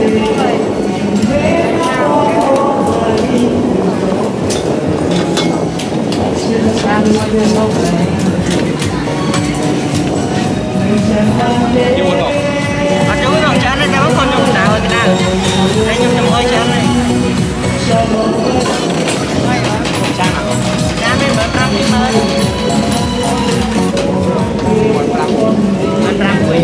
chú cái đồng chán này cháu con nhung nào rồi thế nào? Anh nhung nhung hơi chán này. Chán à? Chán nên bớt răng đi mới. Bớt răng quỷ.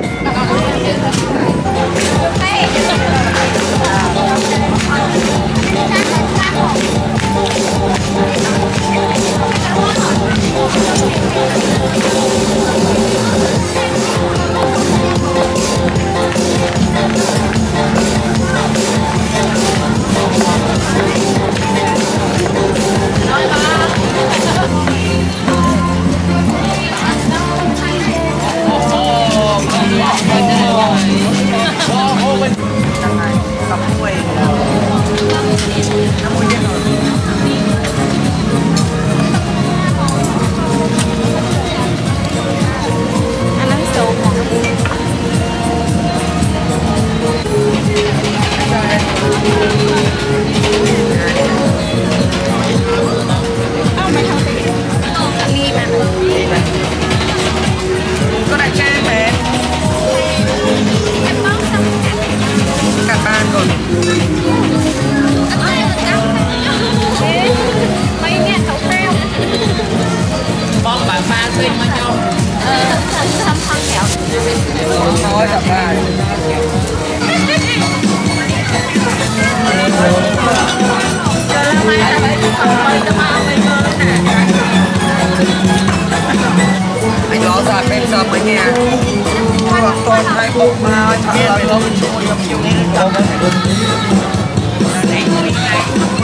Anh lo ra bên giờ mới nghe hoặc toàn hai bộ mà biết là lo mình chui gặp nhiều nên đâu có này người này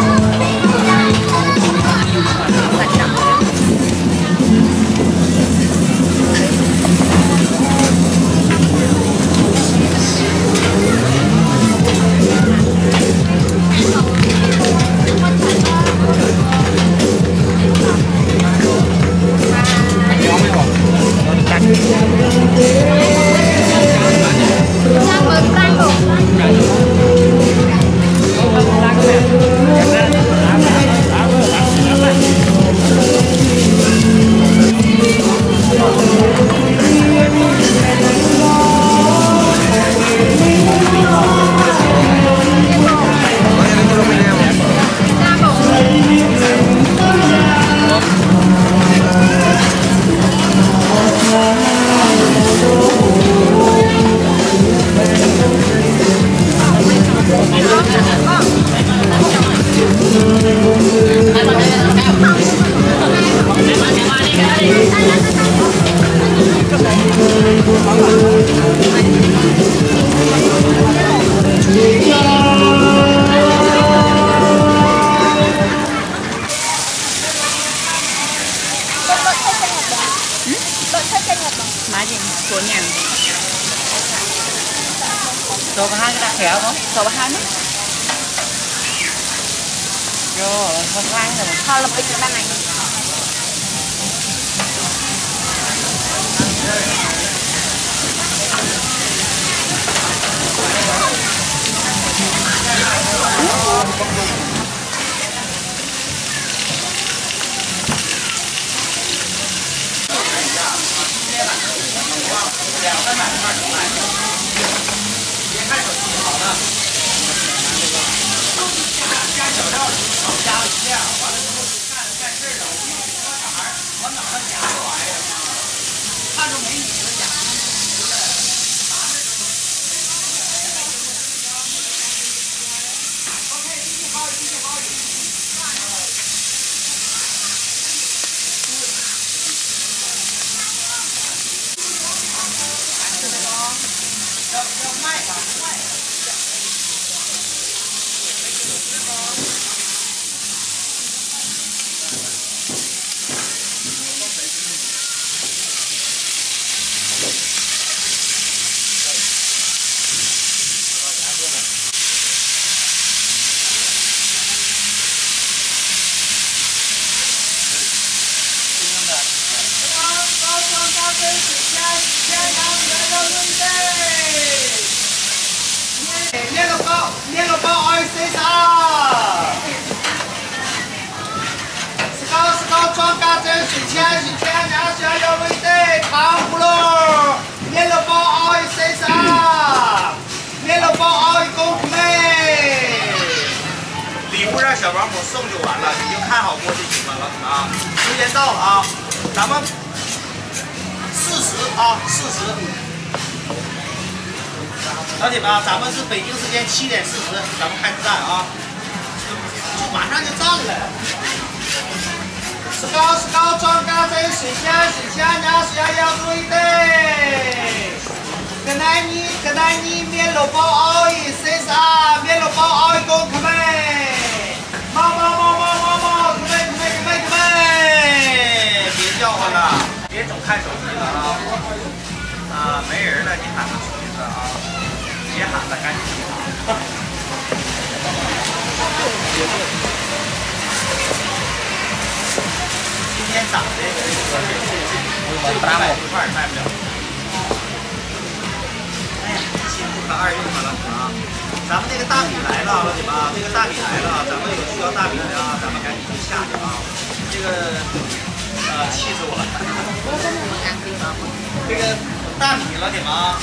Rồi có hai cái đặc khéo không? Rồi có hai mất. Rồi, con khoai rồi. Thôi là bây giờ ban này. 蒸水枪，然后小油味的糖葫芦，面肉包熬一身上，面肉包熬一公克妹。礼物让小保姆送就完了，你就看好锅就行了啊！时间到了啊，咱们40啊，40。 老铁们啊，咱们是北京时间7点40，咱们开始站啊，就马上就站了。石膏装嘎针水枪，然后是要注意的。个奶泥面肉包熬一身上，面肉包熬一公克妹。猫，可妹，别叫唤了，别总看手机了啊！没人了，你喊个锤子啊！ 别喊了，赶紧去喊！今天涨这个120块卖不了。哎呀，1不可2用了啊！咱们这个大米来了，老铁们啊，这个大米来了，咱们有需要大米的啊，咱们赶紧去下去啊！这个气死我了！这个大米，老铁们啊，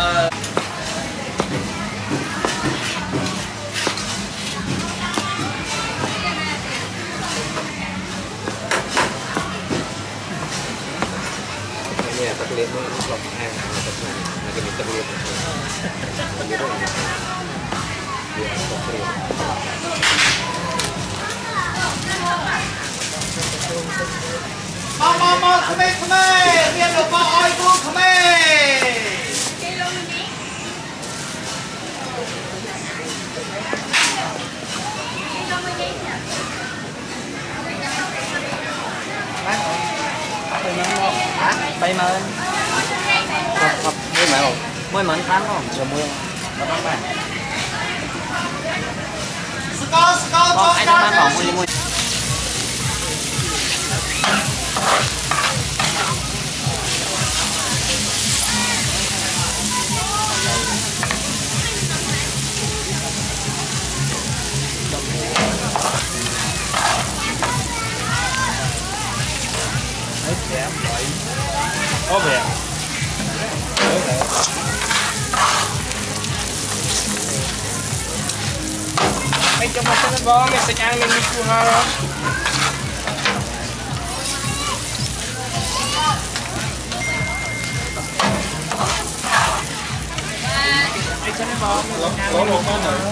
terlihat vlog lagi terlihat mau keme miền lục bao oi cô keme bay mơn không mới mẹ không mới mận khám không rồi mưa nó bán bạn con ai đang bán phòng mua có vẻ mấy cho một cái bó mình sẽ ăn lên đi cua ha mấy cho nó bó có một con nữa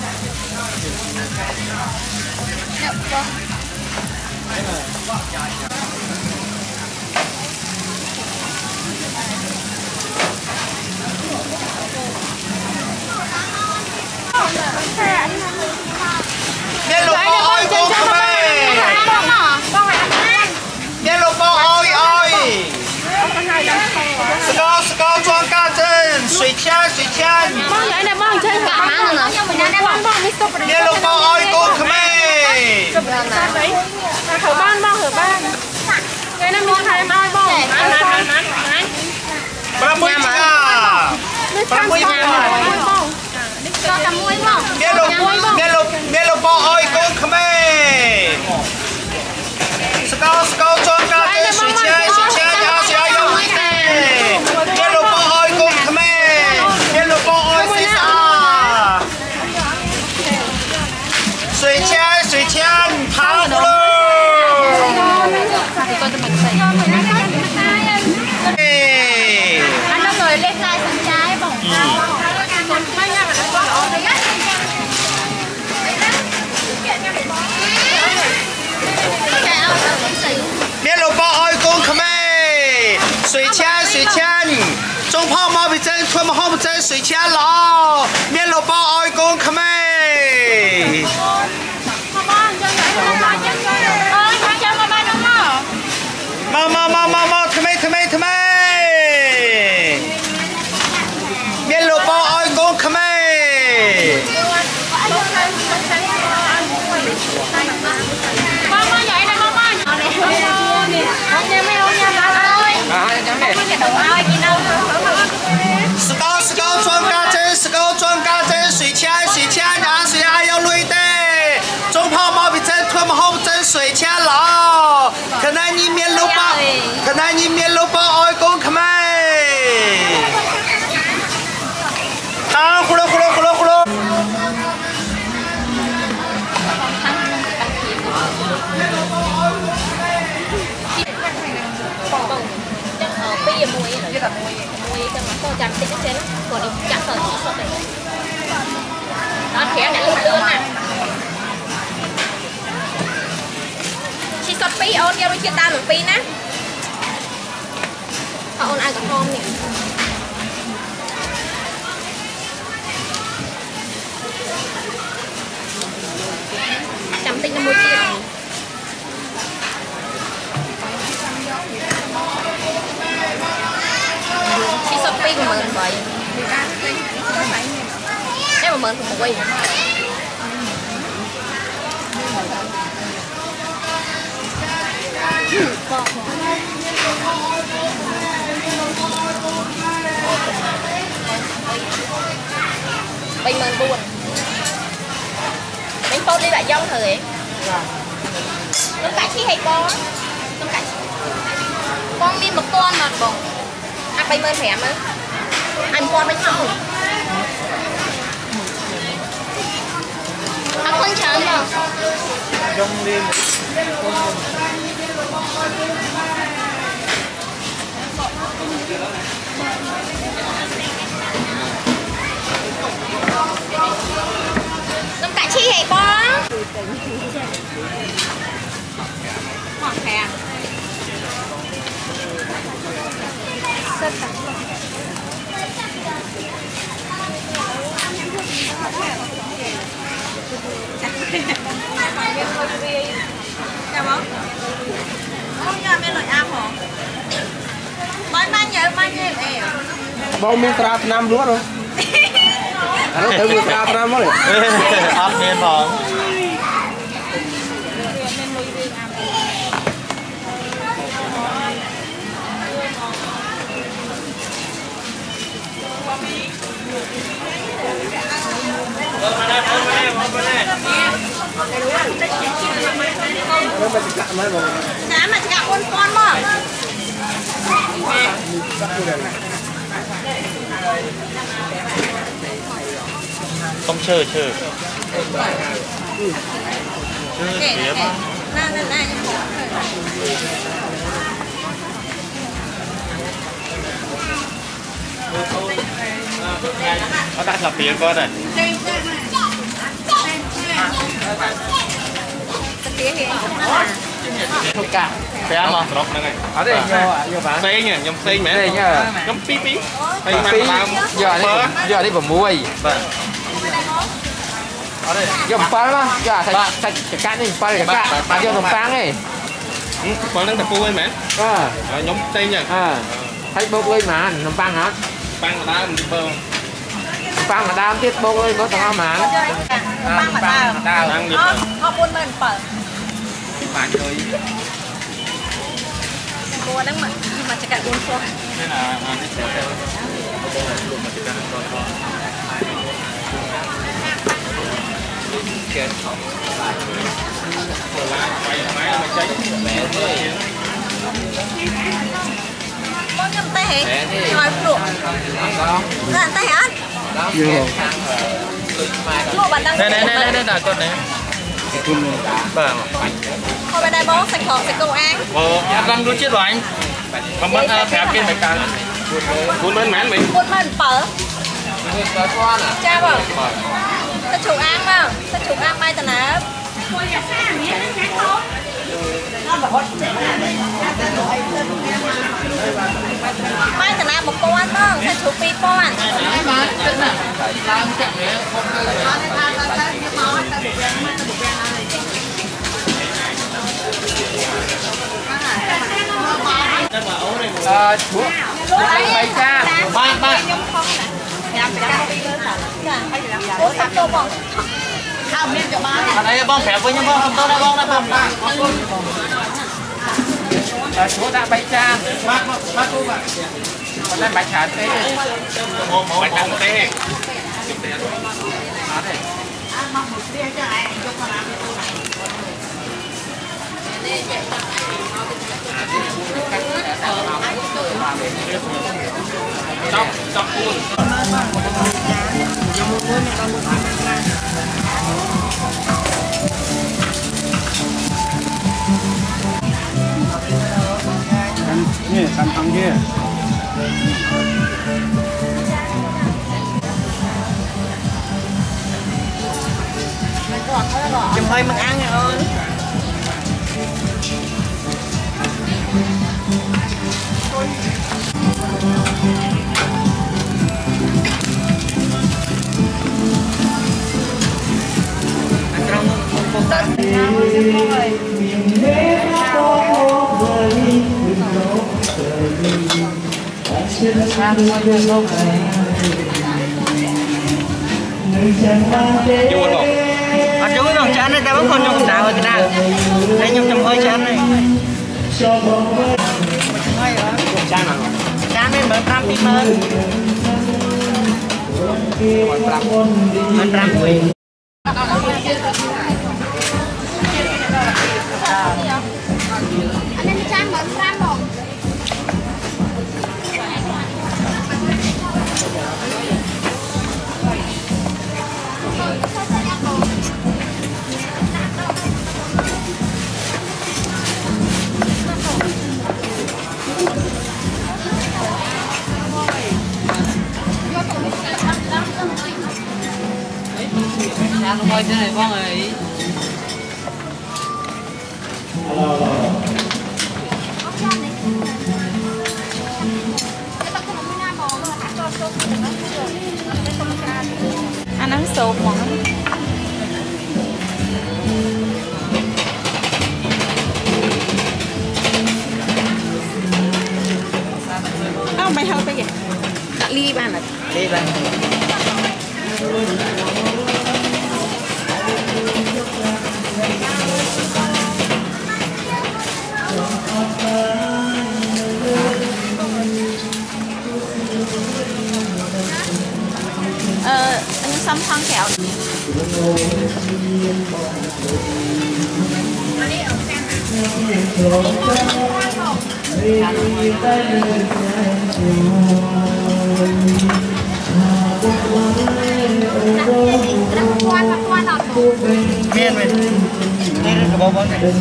miền lục bao oi cô keme miền lục bao oi石膏装嘎针水枪帮来来帮真干嘛呢？ miền lục bao oi cô keme Thử ban cái này mình khai mai bông cho tầm muối bông miền lục bao oi cô keme石膏装嘎针水枪然后是要用力的miền lục bao oi cô keme miền lục bao oi身上水枪糖葫芦 anh nó người lên lại phần trái bông 面肉包熬一公克妹，水枪，中泡毛笔针，吞泡沫针，水枪佬，面肉包熬一公克妹。mau，推妹，面肉包熬一公克妹。石膏装嘎针，水枪，然后水还要累的，中泡毛笔针，吞泡沫针，水枪佬。 khả năng nhìn miền lục bọ khả năng nhìn miền lục bọ ôi con Khmer thao khô lô bây giờ mùi rồi mùi cho nó to chạm tích trên còn đi chặt rồi chỉ sọt này đó khéo này lươn nè chỉ sọt pi ôn nhau chưa ta được pi nè ôn ai còn ngon nè chạm tích nó mùi kia chỉ sắp pin của mình vậy em mà mình cũng quay bên mình buồn bên tôi đi lại dông thời nó cãi chi hay con nó cãi con đi một con mà bông ăn bay mơn thèm á ăn con bánh không ăn con chán mà Trong đêm nông cải chi hề con hoặc hè chào bố không nhớ mấy lời ăn hả bao nhiêu em bao miếng trà nam luôn rồi nó tới miếng trà nam rồi ăn miên bò Dạ mà cả con mà không chơi nó đã là phía con này thuộc cả bé mà rốc này ở đây vô bán xe nhỉ nhom xe mẹ đây nhá nhom tí giờ đi vào muối giờ bán mà giờ thạch cạn đi bán để cạn bán cho nông tăng ấy còn đang tập phu ấy mẹ nhóm xe nhỉ thấy bốc lên mà nông tăng hả băng mà ta mình bơ băng mà đam tiết bốc lên có thằng mà băng mà ta đang đi họ buôn mình phở bán rồi cô đang mà chỉ cần buôn phở thế là con nhầm tay hết nói đủ là tay hết lụa bạn đang đây là con này vâng thôi bên đây bố sạch khổ sạch cầu ăn răng đuôi chết rồi anh không mất thẻ kia phải càng cuốn bên mán mình buôn mình phở cha bảo ta chủ ăn vào ta chủ ăn mai tao nè mai tao nè một con đó ta chủ pi con chú bay cha ba bố sắp tô bông ở đây bông phép với những bông không tôi đã bông đã bông chú đã bay cha bác cô bạn còn đây bạch hạt thế bạch đằng tê chọc luôn Ini kantong dia. Chùm hơi mình ăn rồi. Ăn trong một tết. Chua không? À chú còn chán này ta vẫn còn trong nào rồi thì nào. Đây trong hơi chán này. Chán nào? Chán nên mở pram đi mơ. Mở pram quỷ. Anh em trang mở pram không? Ăn thôi thế này con ơi. Anh ăn sốt món. Không bay hơn cái gì? Đặt ly bàn này. Đi bạn. Anh xăm thon kẹo. Miên mình. Đây là cái bó bó này.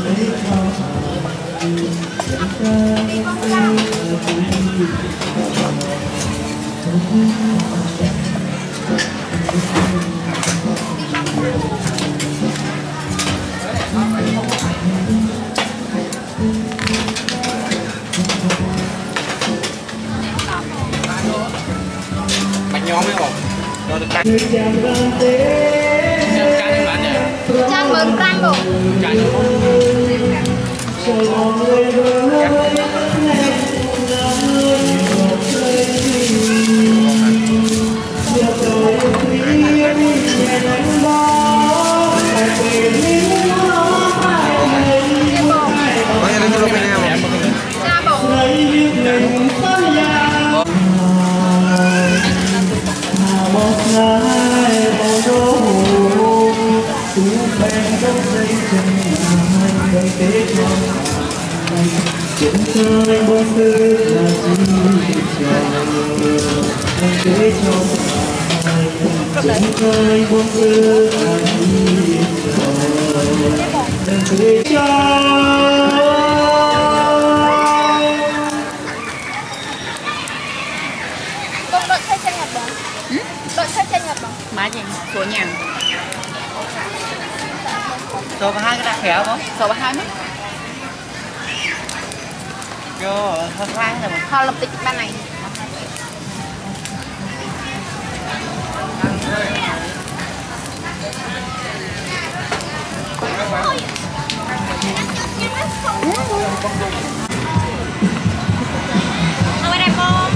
Bánh nhóm ấy không? Cho được canh. Canh bán nhỉ? Trang mừng pram không? Canh. Trên trời bóng tư là gì để cho trên trời bóng tư là gì để cho Con đội xe chân Nhật Bản. Đội xe chân Nhật Bản. Má gì? Của nhà. Số hai cái đặc khéo không? Số 2 mất. Vô hơi khoan rồi mà. Họ lập tịch ban này. Ở đây con.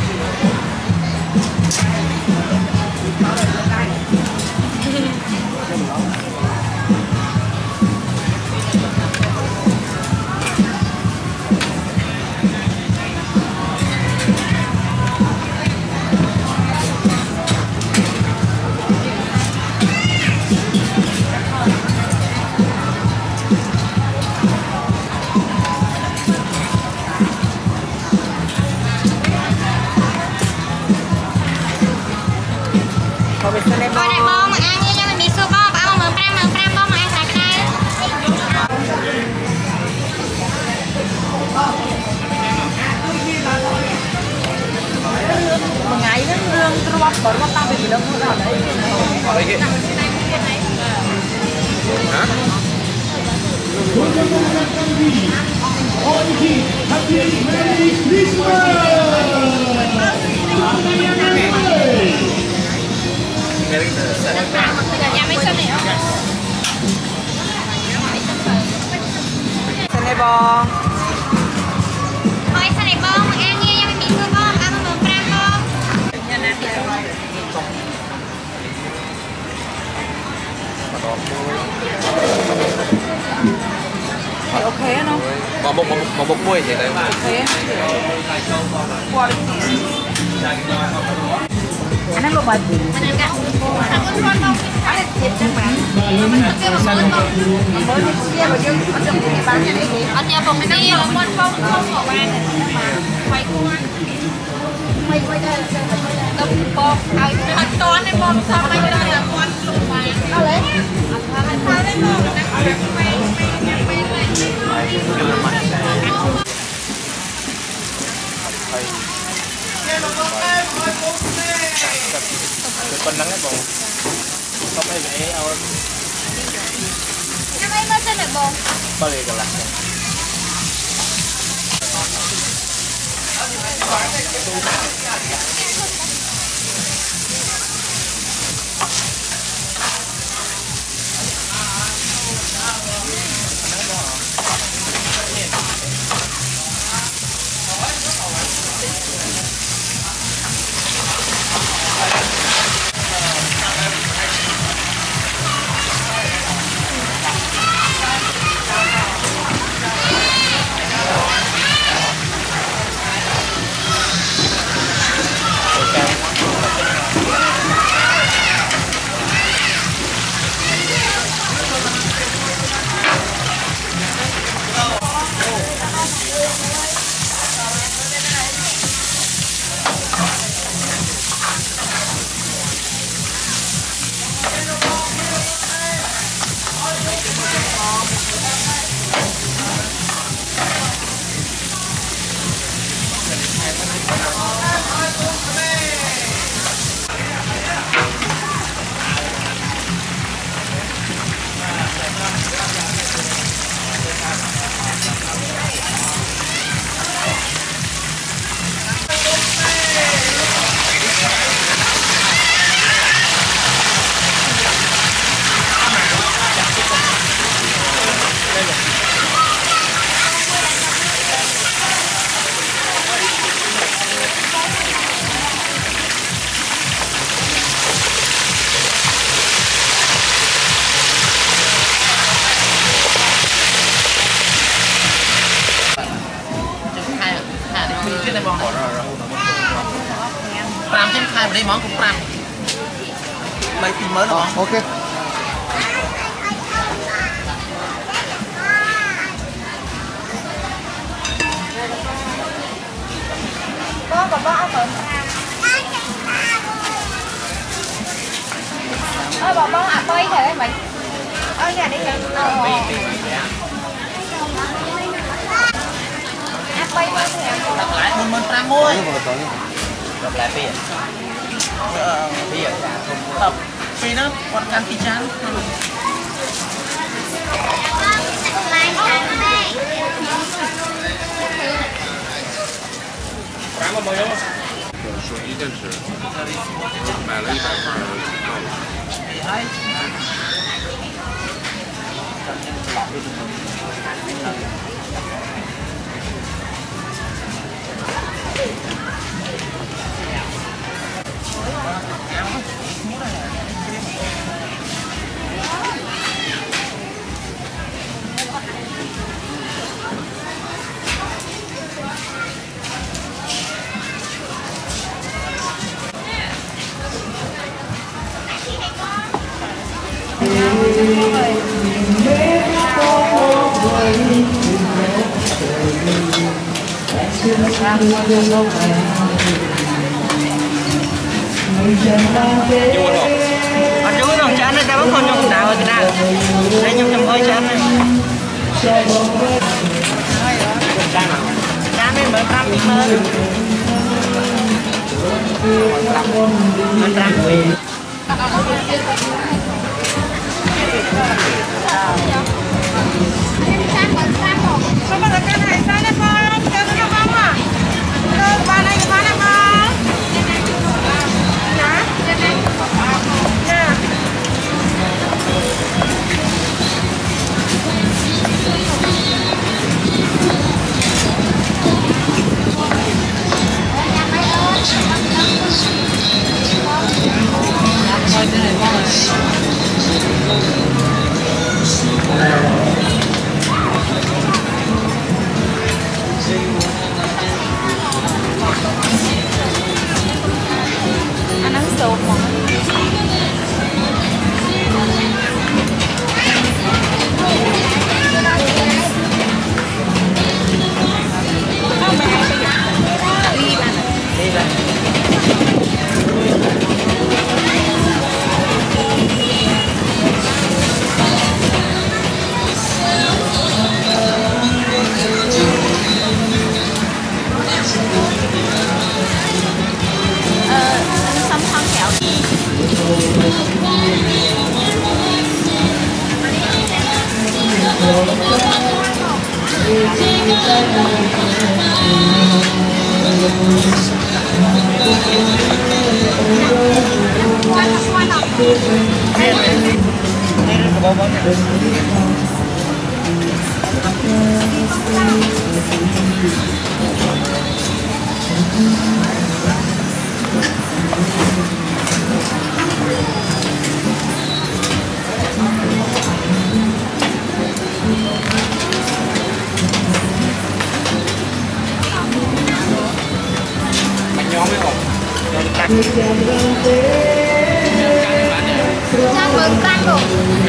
bông mà ăn nha mình bị xua bông bảo mừng pram bông mà ăn sạch đây một ngày nó lương bắp bẩn bắp tao bị đâu nó ở đấy ở đây hả nhà mấy sân này không? sân này bò Ôi sân này bông mà ăn nha mình bị xua bông bảo mừng pram bông thì ok không? Bỏ bột muối vậy đấy. Ok. Qua đi. Anh đang lột bạch. anh ăn cả ăn con con bông Anh là thịt chắc bạn. kêu bằng mớn bông Mới đi kia mà dương ở trong cái bán nhà này thì ở nhà bông đi là con bông không bỏ ban quay cua quay đây tập bông ai to này bông sao mấy cái này là con lục vàngเอาเลยanhพาได้บองนะ Con nắng đấy bông. Không ai vậy ao. em ấy mới xin được bông Bao giờ còn lại. Pram trên khai mà đây món cũng pram. Mấy tí mới nữa. Ok. có còn có ốc bự ơi bà món ập bay thôi mày ở nhà đi ập bay món Tập lại mình pram môi. Tập lại phi. Phi tập phi nó còn can phi chán. 手机电池买了100块 Ăn chú rồi. Anh nhầm hơi chán này. Chán này mới trăm hơn. Anh trăm quỳ. Các bạn cái này sao đấy con? Kêu nó không à? Ba này có bán không? Hả? Nè. Anh ăn sốt mà. Xăm xăm kẹo. Chào mừng tăng độ.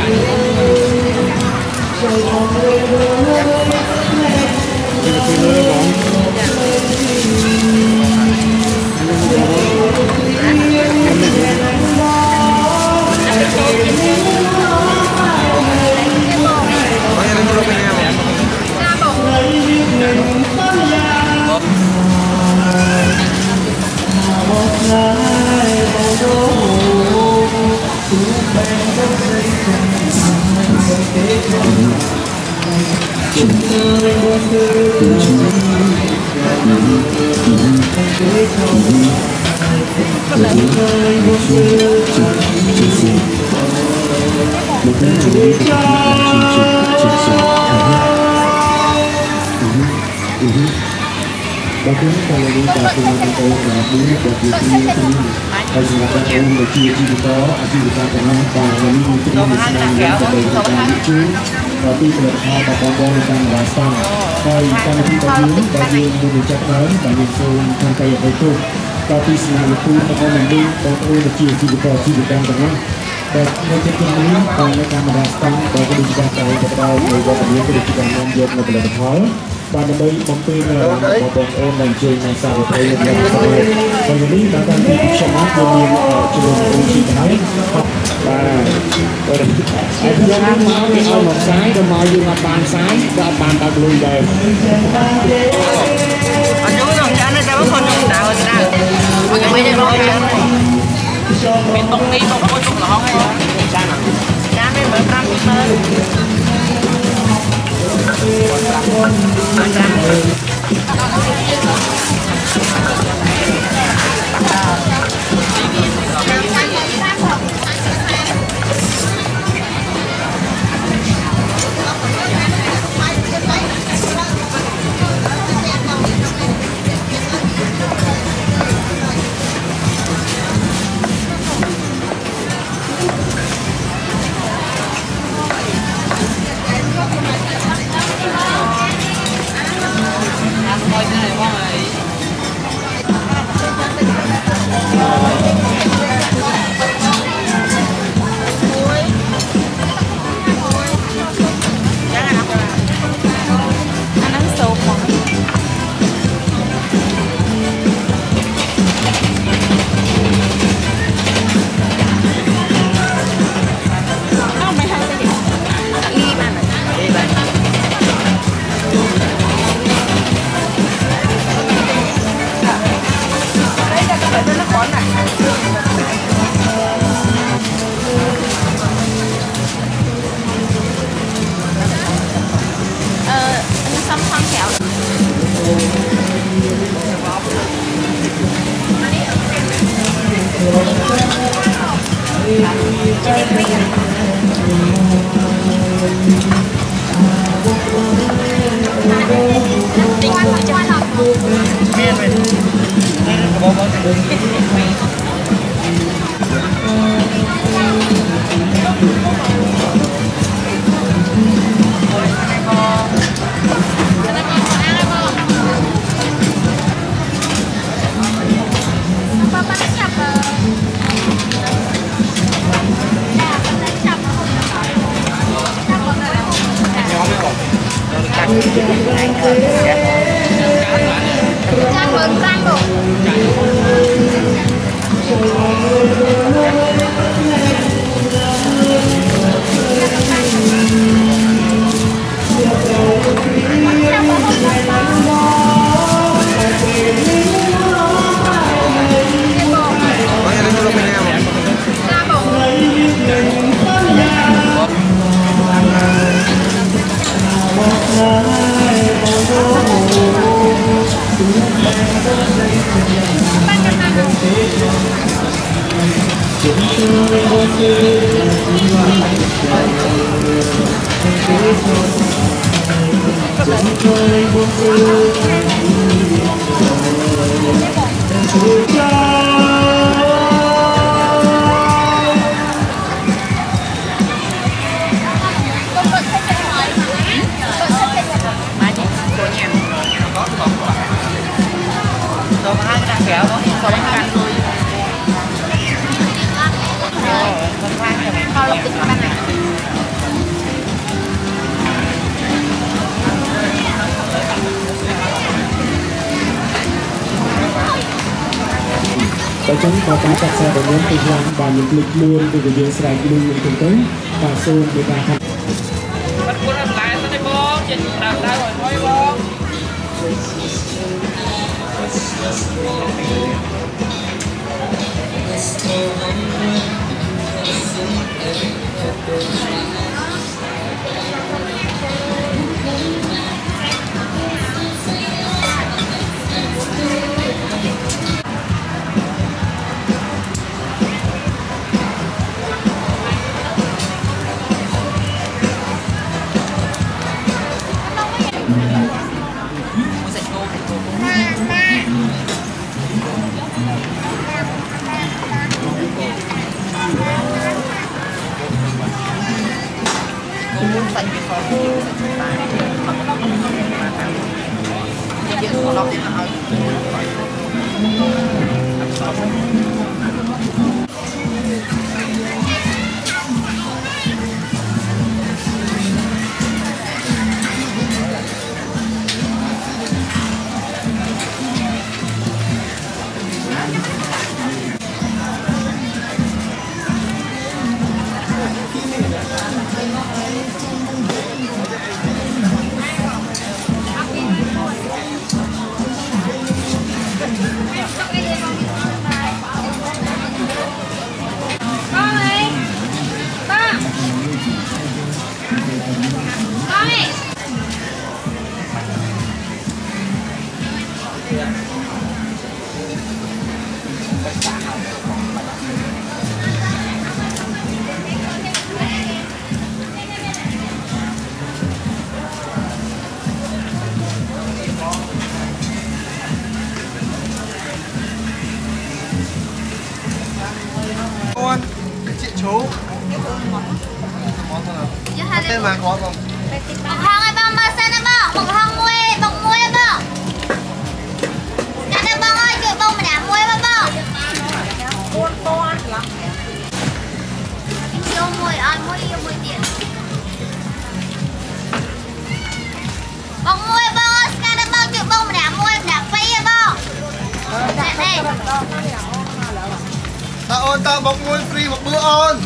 Bahkan kalau kita punya kita ini buat diri sendiri, kalau kita orang berciri kita, asyik kita pernah bahwa ini mungkin sedang yang terbaik itu, tapi ternyata apa yang merasa, kalau kita kita ini bagi mengucapkan, bagi seorang kayak itu, tapi semua itu kita nanti orang berciri kita tidak pernah. Dan menjadi ini kalau kita merasa bahwa kita tahu betul bahwa dia tidak menjadi lebih hal. Banដើម្បីបំពេញរបស់បងប្អូនដែលជួយនៅសារប្រភេទយ៉ាងស្អាតហើយនេះតាមតាមទីខ្ញុំមកគឺមានជំនួយពីហើយបាទហើយយើងមកគេឲ្យមកផ្សាយដល់មកយើងអត់បានផ្សាយក៏អត់បានដល់លុយដែរអញ្ចឹងខ្ញុំចានតែបងខ្ញុំដើរស្ដាប់មកគេមិនមកចានមានតុងនេះតុងមួយតុងឡងហើយចានចាននេះមើលតាមពីមើល Trang mừng trang đồ. Tại chúng có cái chặt xe của nhóm tình lang và những lịch luôn từ viên sài luôn những tình tính và xôn để ta thành. Bắt cuốn làm lại sao đây bố, chuyện làm lại rồi thôi bố. Con, chị chú. Tên mà có không? Một hông ai bông mà sao nó bông? Một hông muối bông. Cái nó bông ơi, chịu bông mà đã muối mà bông. Buôn toan lắm. Yêu muối tiền. Bông muối bông ơi, cái nó bông chịu bông mà đã muối mà đã phí à bông. Đây. Ta ôn ta bọc muối free một bữa ôn.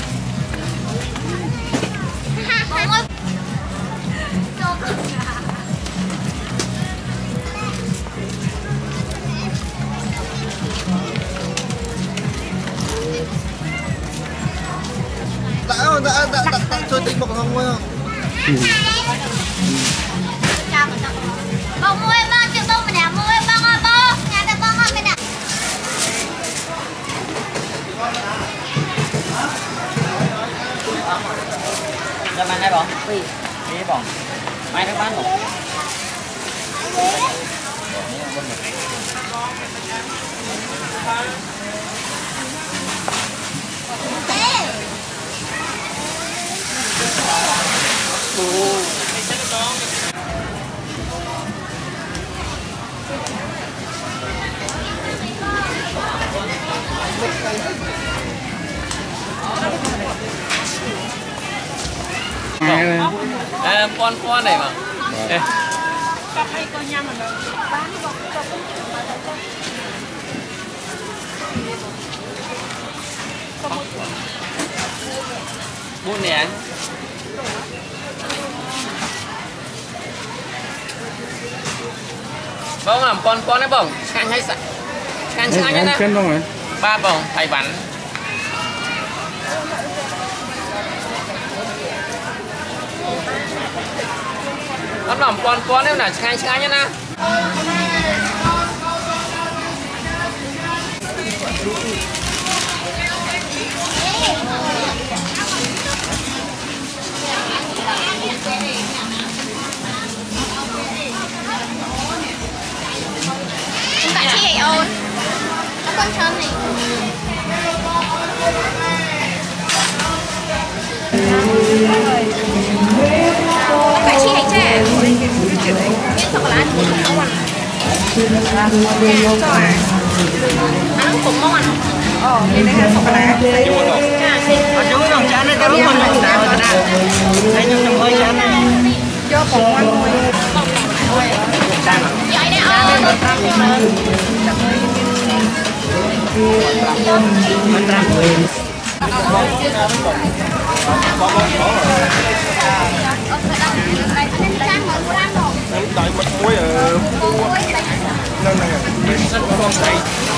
Bông muối. Đã chơi tính bọc không muối không? Bông muối bông chịu bông mà đã muối bông ơi bông. Nhà ta bông ơi mày đã. Ra bán đây bọn? Đi bọn. Mai nó bán bọn. Con này mà. buôn nè bông làm con đấy bông scan hay sẵn scan nhá nè ba bông thầy bắn con làm con đấy là scan nhá nè Bạn chị ấy ôn nó con chân này bạn chị ấy trẻ biết sọc lá thì không ăn ăn cũng không ăn ini kan sekolah. Aduh, yang jana kan rumah nak dah. Saya nyum hơi jana. Cho con ăn thôi. vậy đấy ơi Tại mặt muối ở nơi này bên sắt con này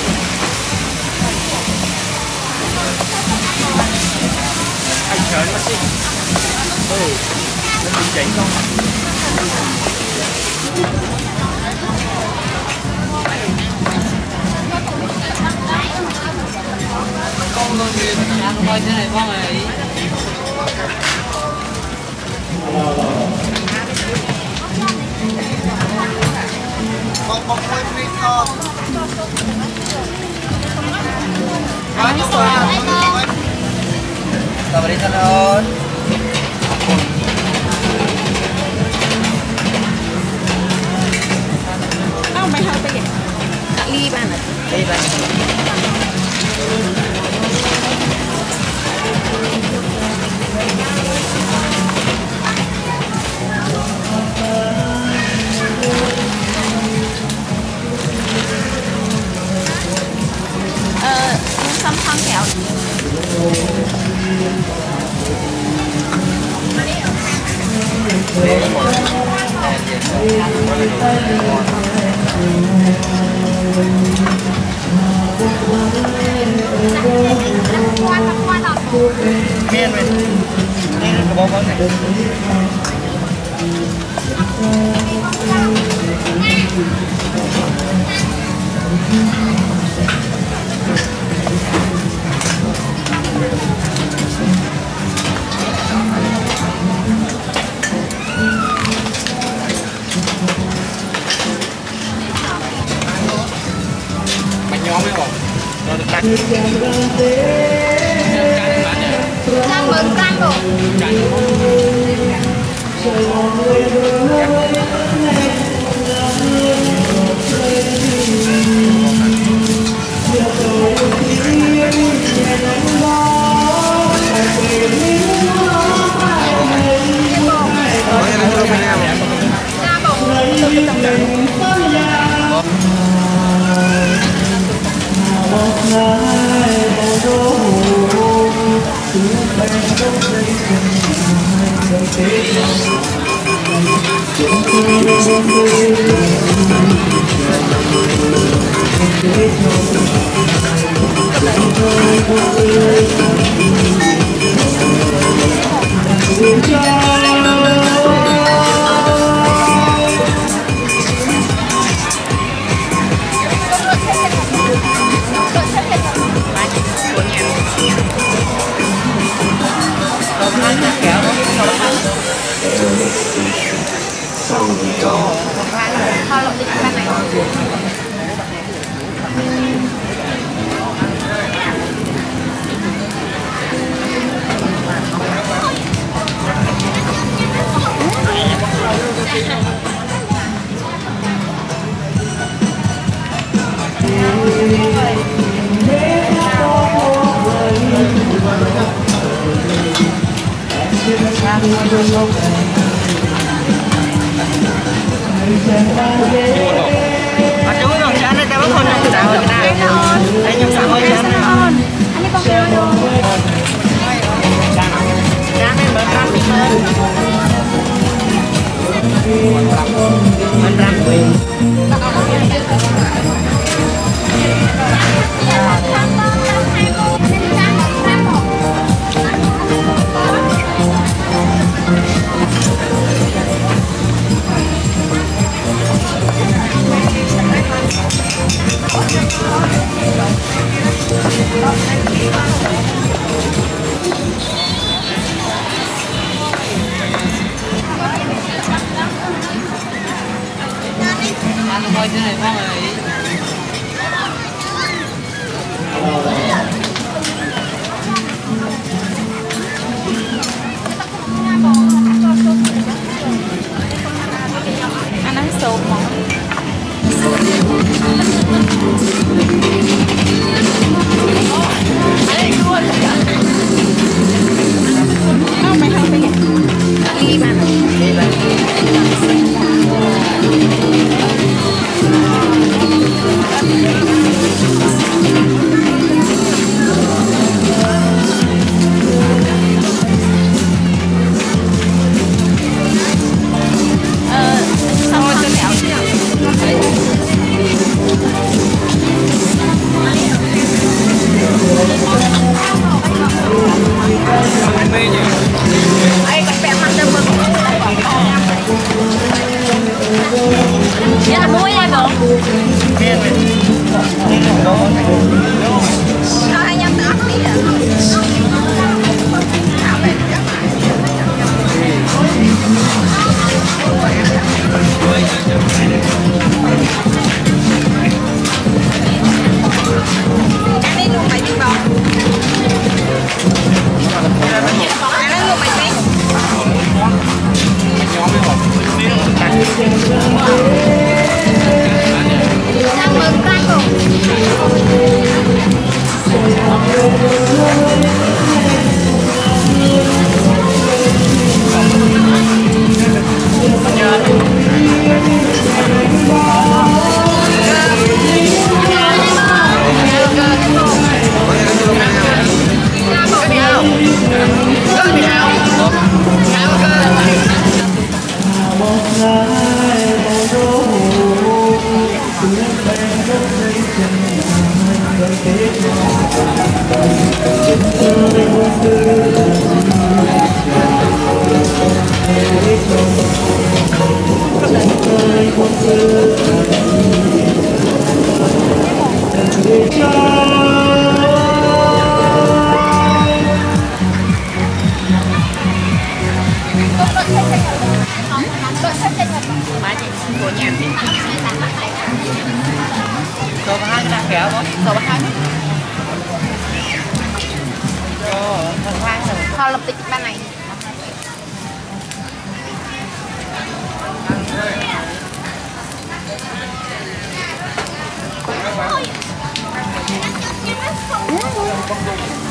anh chờ nó xí nó bị chảy không con đi ăn coi thế này con này Con quay đi con. Sabar terus. không mày hơi bây giờ ly bạn à Đi bạn. xăm thon kẹo Miên mình. Đây là cái bông này. bánh nhóm đấy không rồi được cắt đang mừng canh rồi chú còn chán đây, tao có con nào nào rồi nào. Anh nhầm sao hơi chán. Anh đi con kêu luôn. Chán đây mở ra đi mở. Mình làm gì? Ăn thôi chứ này mong này. Anh ăn sốt mà. Không, mày không phải vậy. Đi mà. Đi mà. Dạ muối đây bộ. Sao hai nhâm tỏ tí à? Ăn đi luôn mày đi bò. Ăn đi luôn mày đi. Đang mừng ra cùng. Số 2 là kéo không? Số 2. Thằng Khoan rồi. Kho lập tịch ban này.